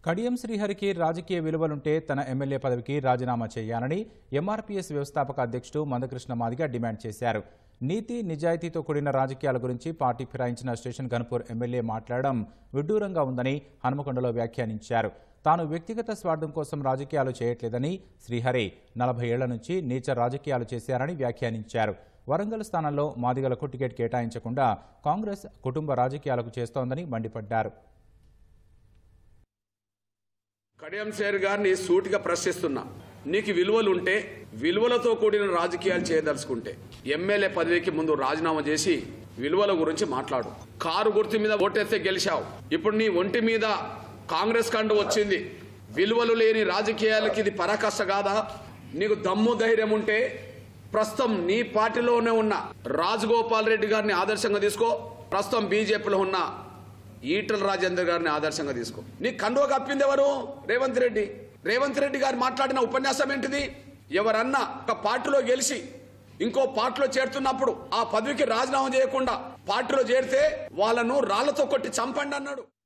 కడియం శ్రీహరికి రాజకీయ విలువలుంటే తన ఎమ్మెల్యే పదవికి రాజీనామా చేయాలని ఎంఆర్పీఎస్ వ్యవస్థాపక అధ్యక్షుడు మందకృష్ణ మాదిగ డిమాండ్ చేశారు. నీతి నిజాయితీతో కూడిన రాజకీయాల గురించి పార్టీ ఫిరాయించిన స్టేషన్ గన్పూర్ ఎమ్మెల్యే మాట్లాడడం విడ్డూరంగా ఉందని హనుమకొండలో వ్యాఖ్యానించారు. తాను వ్యక్తిగత స్వార్థం కోసం రాజకీయాలు చేయట్లేదని, శ్రీహరి 40 ఏళ్ల నుంచి నీచ రాజకీయాలు చేశారని వ్యాఖ్యానించారు. వరంగల్ స్థానంలో మాదిగలకు టికెట్ కేటాయించకుండా కాంగ్రెస్ కుటుంబ రాజకీయాలకు చేస్తోందని మండిపడ్డారు. కడియం శ్రీహరి గారిని సూటిగా ప్రశ్నిస్తున్నా, నీకు విలువలుంటే విలువలతో కూడిన రాజకీయాలు చేయదలుచుకుంటే ఎమ్మెల్యే పదవికి ముందు రాజీనామా చేసి విలువల గురించి మాట్లాడు. కారు గుర్తు మీద ఓటేస్తే గెలిచావు, ఇప్పుడు నీ ఒంటి మీద కాంగ్రెస్ కండు వచ్చింది. విలువలు లేని రాజకీయాలకి ఇది పరాకాష్ట కాదా? నీకు దమ్ము ధైర్యం ఉంటే ప్రస్తుతం నీ పార్టీలోనే ఉన్న రాజగోపాల్ రెడ్డి గారిని ఆదర్శంగా తీసుకో, ప్రస్తుతం బీజేపీలో ఉన్న ఈటల రాజేందర్ గారిని ఆదర్శంగా తీసుకో. నీ కండువ కప్పింది ఎవరు? రేవంత్ రెడ్డి. రేవంత్ రెడ్డి గారు మాట్లాడిన ఉపన్యాసం ఏంటిది? ఎవరన్నా ఒక పార్టీలో గెలిచి ఇంకో పార్టీలో చేరుతున్నప్పుడు ఆ పదవికి రాజీనామా చేయకుండా పార్టీలో చేరితే వాళ్ళను రాళ్లతో కొట్టి చంపండి అన్నాడు.